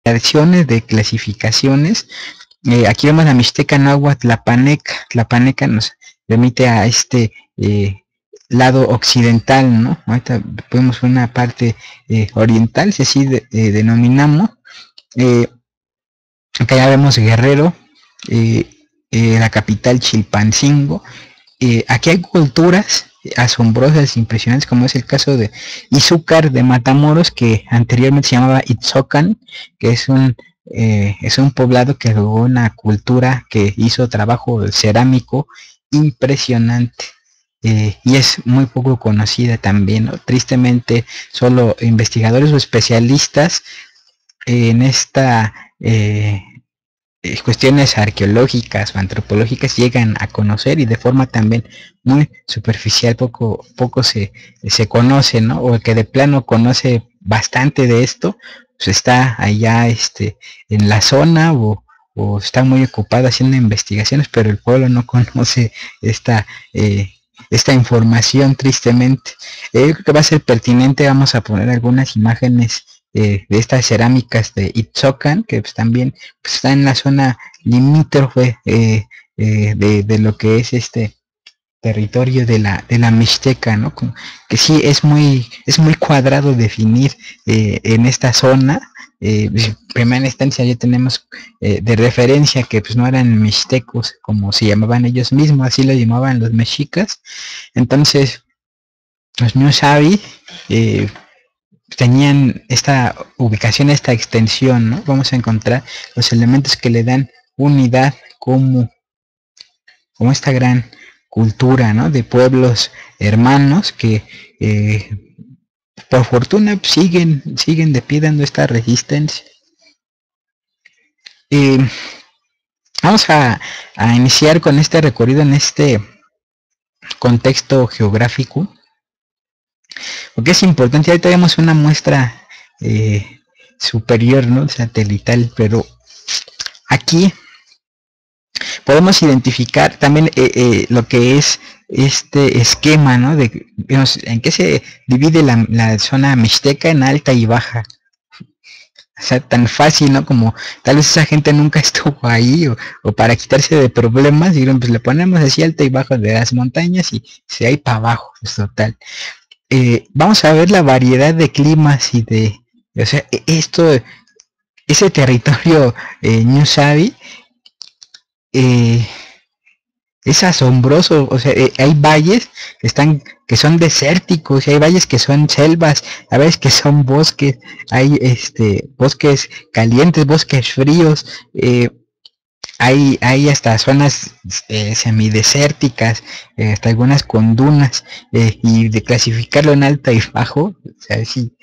variaciones de clasificaciones. Aquí vemos la Mixteca Náhuatl Tlapaneca. Tlapaneca nos remite a este lado occidental, ¿no? Ahorita vemos una parte oriental, si así denominamos. Acá ya vemos Guerrero, la capital Chilpancingo. Aquí hay culturas asombrosas, impresionantes, como es el caso de Izúcar de Matamoros, que anteriormente se llamaba Itzocan, que es un poblado que tuvo una cultura que hizo trabajo cerámico impresionante. Y es muy poco conocida también, ¿no? Tristemente, solo investigadores o especialistas en esta cuestiones arqueológicas o antropológicas llegan a conocer, y de forma también muy superficial, poco se conoce, ¿no? O el que de plano conoce bastante de esto, pues está allá en la zona o está muy ocupado haciendo investigaciones, pero el pueblo no conoce esta información, tristemente. Creo que va a ser pertinente, vamos a poner algunas imágenes de estas cerámicas de Itzocan, que pues, también pues, está en la zona limítrofe de lo que es este territorio de la Mixteca, ¿no? Que sí es muy cuadrado definir en esta zona. En primera instancia ya tenemos de referencia que pues no eran mixtecos como se llamaban ellos mismos, así lo llamaban los mexicas. Entonces los Ñusabi tenían esta ubicación, esta extensión, ¿no? Vamos a encontrar los elementos que le dan unidad como esta gran cultura, ¿no? De pueblos hermanos que por fortuna siguen de pie dando esta resistencia. Vamos a iniciar con este recorrido en este contexto geográfico, porque es importante. Ahorita tenemos una muestra superior, ¿no? Satelital, pero aquí podemos identificar también lo que es este esquema, ¿no? Digamos, en qué se divide la zona mixteca en alta y baja. O sea, tan fácil, ¿no? Como tal vez esa gente nunca estuvo ahí, o para quitarse de problemas, dijeron, pues le ponemos así alta y baja de las montañas y se hay para abajo, es total. Vamos a ver la variedad de climas y o sea, ese territorio Ñusabi es asombroso. O sea, hay valles que son desérticos, y hay valles que son selvas, hay valles que son bosques, hay bosques calientes, bosques fríos, hay hasta zonas semidesérticas, hasta algunas con dunas, y de clasificarlo en alta y bajo, o sea, sí,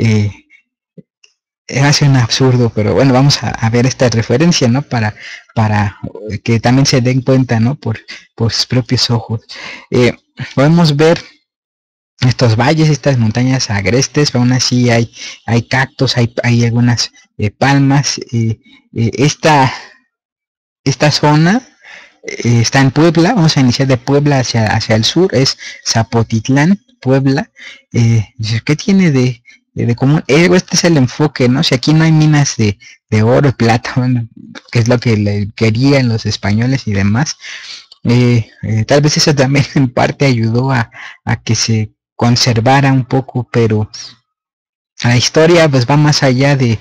hace un absurdo, pero bueno, vamos a ver esta referencia, ¿no? Para que también se den cuenta, ¿no? Por sus propios ojos. Podemos ver estos valles, estas montañas agrestes, aún así hay cactus, hay algunas palmas. Esta zona está en Puebla. Vamos a iniciar de Puebla hacia el sur, es Zapotitlán, Puebla. ¿Qué tiene de común? Este es el enfoque, ¿no? Si aquí no hay minas de oro y plata, bueno, que es lo que le querían los españoles y demás, tal vez eso también en parte ayudó a que se conservara un poco, pero la historia pues va más allá de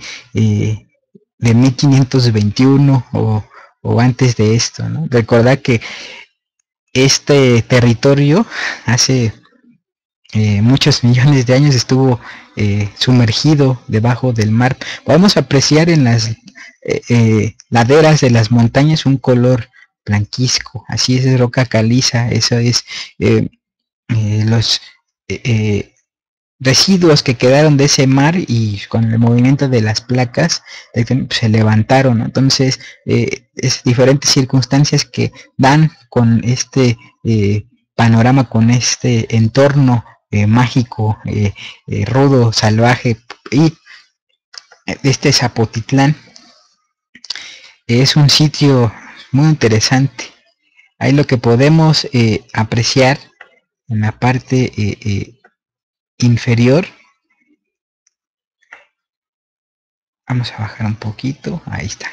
1521 o antes de esto, ¿no? Recordar que este territorio hace muchos millones de años estuvo sumergido debajo del mar. Podemos apreciar en las laderas de las montañas un color blanquizco, así es roca caliza. Eso es los residuos que quedaron de ese mar, y con el movimiento de las placas se levantaron, ¿no? Entonces es diferentes circunstancias que dan con este panorama, con este entorno mágico, rudo, salvaje. Y este Zapotitlán es un sitio muy interesante. Ahí lo que podemos apreciar en la parte inferior, Vamos a bajar un poquito, ahí está.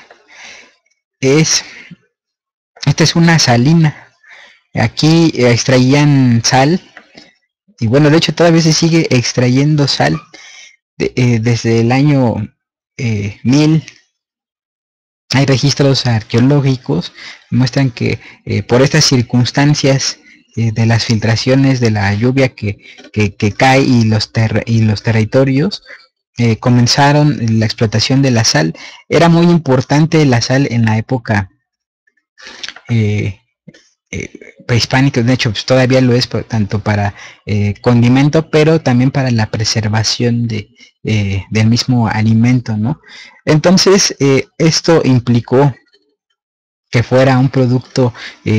Esta es una salina. Aquí extraían sal, y bueno, de hecho todavía se sigue extrayendo sal desde el año 1000. Hay registros arqueológicos que muestran que por estas circunstancias de las filtraciones de la lluvia que cae y los territorios, comenzaron la explotación de la sal. Era muy importante la sal en la época eh, prehispánica, de hecho pues, todavía lo es tanto para condimento, pero también para la preservación del mismo alimento, ¿no? Entonces esto implicó que fuera un producto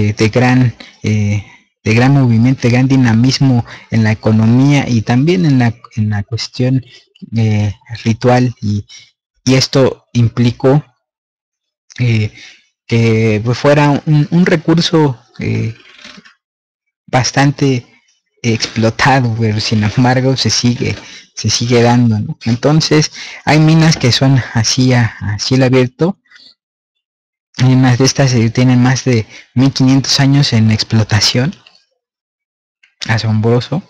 de gran movimiento, de gran dinamismo en la economía y también en la cuestión ritual, y esto implicó que pues, fuera un recurso bastante explotado, pero sin embargo se sigue dando, ¿no? Entonces hay minas que son así a cielo abierto. Hay unas de estas tienen más de 1500 años en explotación. Asombroso.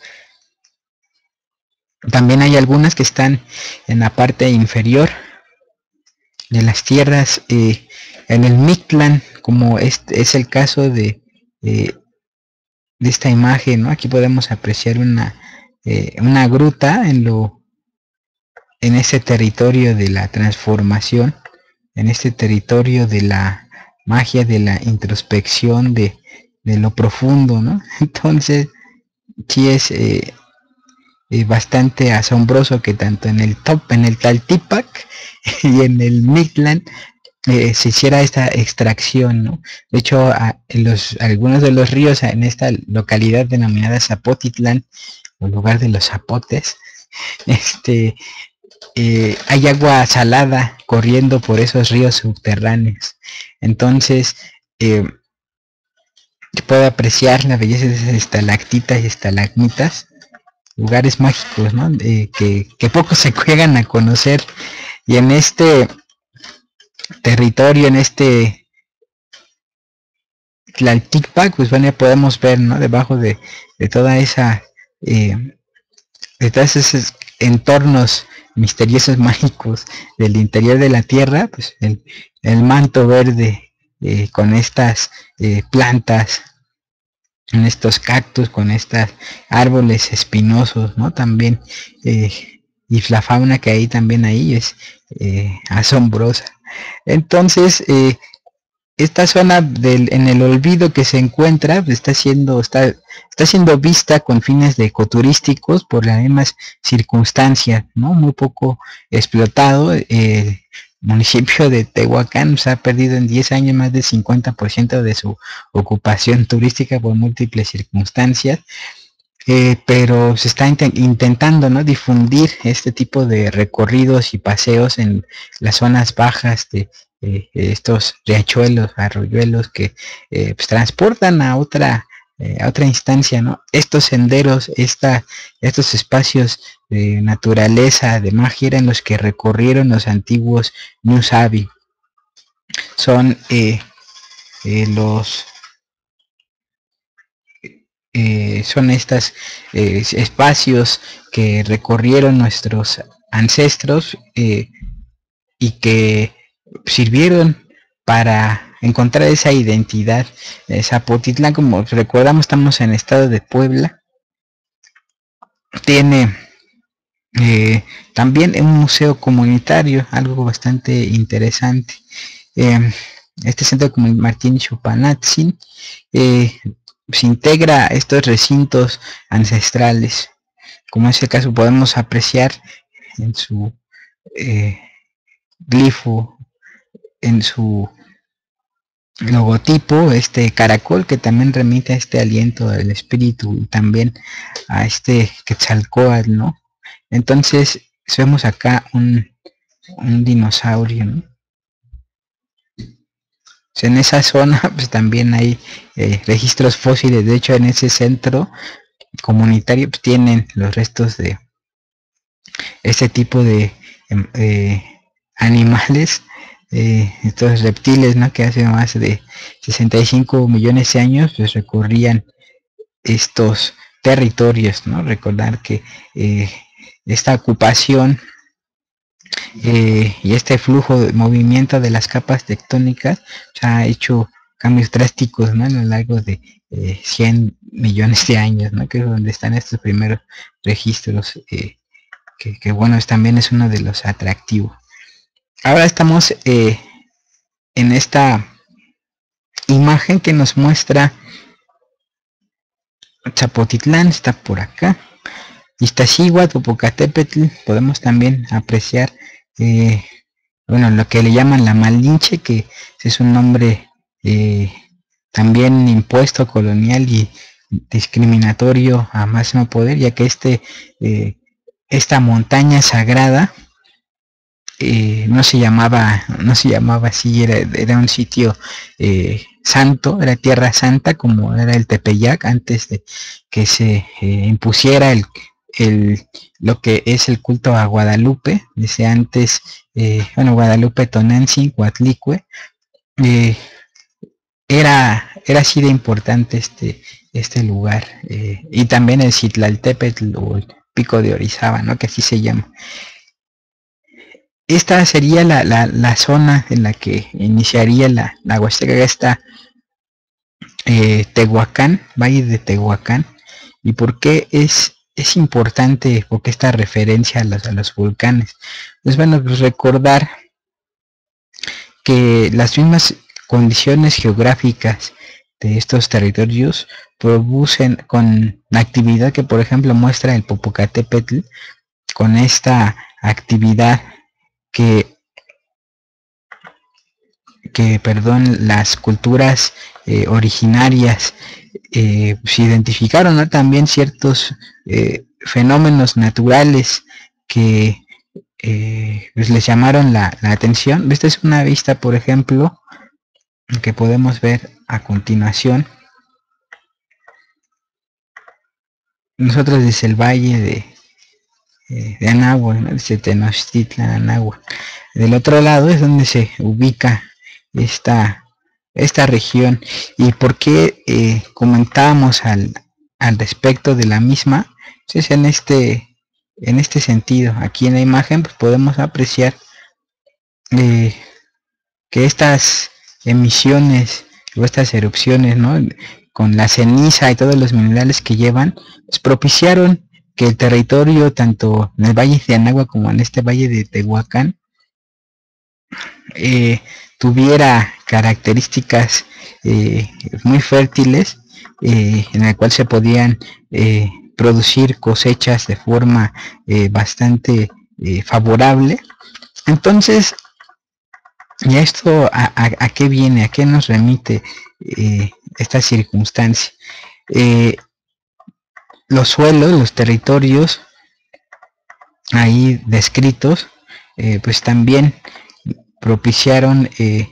También hay algunas que están en la parte inferior de las tierras, en el Mictlán, como es el caso de esta imagen, ¿no? Aquí podemos apreciar una gruta en ese territorio de la transformación, en este territorio de la magia, de la introspección, de lo profundo, ¿no? Entonces, sí es bastante asombroso que tanto en el Taltipac y en el Mictlán se hiciera esta extracción, ¿no? De hecho, algunos de los ríos en esta localidad denominada Zapotitlán, o lugar de los zapotes, hay agua salada corriendo por esos ríos subterráneos. Entonces, se puede apreciar la belleza de esas estalactitas y estalagmitas, lugares mágicos, ¿no? Que pocos se juegan a conocer. Y en este territorio, en este Tlalticpac, pues bueno, ya podemos ver, ¿no? Debajo de toda esa, de todos esos entornos misteriosos mágicos del interior de la tierra, pues el manto verde con estas plantas, en estos cactus, con estos árboles espinosos, ¿no? También, y la fauna que hay también ahí es asombrosa. Entonces, esta zona en el olvido que se encuentra pues, está siendo vista con fines de ecoturísticos por las mismas circunstancias, ¿no? Muy poco explotado. El municipio de Tehuacán se ha perdido en 10 años más del 50% de su ocupación turística por múltiples circunstancias. Pero se está intentando, ¿no? Difundir este tipo de recorridos y paseos en las zonas bajas de estos riachuelos, arroyuelos que pues, transportan a otra instancia, ¿no? Estos senderos, estos espacios de naturaleza, de magia, eran los que recorrieron los antiguos Nushabi. Son son estos espacios que recorrieron nuestros ancestros y que sirvieron para encontrar esa identidad. Zapotitlán, como recordamos, estamos en el estado de Puebla. Tiene también un museo comunitario, algo bastante interesante. Este centro como Martín Chupanatzin se integra a estos recintos ancestrales, como es el caso podemos apreciar en su glifo, en su logotipo, este caracol que también remite a este aliento del espíritu y también a este Quetzalcóatl, ¿no? Entonces vemos acá un dinosaurio, ¿no? En esa zona pues también hay registros fósiles. De hecho, en ese centro comunitario pues, tienen los restos de este tipo de animales, estos reptiles, ¿no? Que hace más de 65 millones de años pues recorrían estos territorios, ¿no? Recordar que esta ocupación y este flujo de movimiento de las capas tectónicas ha hecho cambios drásticos, ¿no? A lo largo de 100 millones de años, ¿no? Que es donde están estos primeros registros, que bueno, también es uno de los atractivos. Ahora estamos en esta imagen que nos muestra Zapotitlán, está por acá. Iztaccíhuatl, Popocatépetl, podemos también apreciar, bueno, lo que le llaman la Malinche, que es un nombre también impuesto, colonial y discriminatorio a máximo poder, ya que esta montaña sagrada no se llamaba así, era un sitio santo, era tierra santa, como era el Tepeyac, antes de que se impusiera lo que es el culto a Guadalupe. Desde antes, bueno, Guadalupe Tonantzin, Coatlicue, era así de importante este lugar, y también el Citlaltépetl o el Pico de Orizaba, ¿no? Que así se llama. Esta sería la zona en la que iniciaría la Huasteca. Está Tehuacán, Valle de Tehuacán. ¿Y por qué es importante? Porque esta referencia a los volcanes. Pues bueno, pues recordar que las mismas condiciones geográficas de estos territorios producen, con la actividad que por ejemplo muestra el Popocatépetl, con esta actividad que las culturas originarias se identificaron, ¿no? También ciertos fenómenos naturales que pues les llamaron la atención. Esta es una vista, por ejemplo, que podemos ver a continuación. Nosotros desde el valle de Anáhuac, ¿no? Desde Tenochtitlan, Anáhuac. Del otro lado es donde se ubica esta región. Y por qué comentábamos al respecto de la misma. Entonces, en este sentido, aquí en la imagen pues podemos apreciar que estas emisiones o estas erupciones, ¿no? Con la ceniza y todos los minerales que llevan, pues propiciaron que el territorio, tanto en el valle de Anáhuac como en este valle de Tehuacán, tuviera características muy fértiles, en el cual se podían producir cosechas de forma bastante favorable. Entonces, ¿y esto a qué viene? ¿A qué nos remite esta circunstancia? Los suelos, los territorios ahí descritos, pues también propiciaron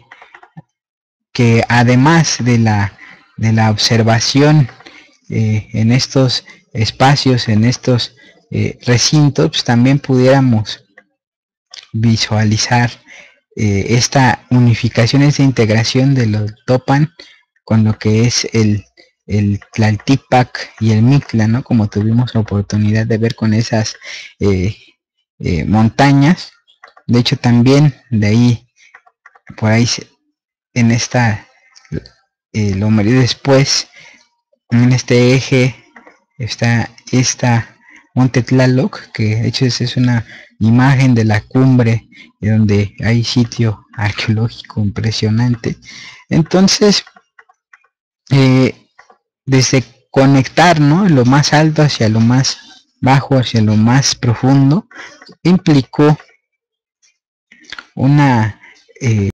que además de la observación en estos espacios, en estos recintos, pues también pudiéramos visualizar esta unificación, esta integración de los Topan con lo que es el Tlaltípac y el Mictla, ¿no? Como tuvimos la oportunidad de ver con esas montañas. De hecho, también de ahí, por ahí, en esta, lo medio después, en este eje, está esta Monte Tlaloc, que de hecho es una imagen de la cumbre, donde hay sitio arqueológico impresionante. Entonces, desde conectar, ¿no?, lo más alto hacia lo más bajo, hacia lo más profundo, implicó una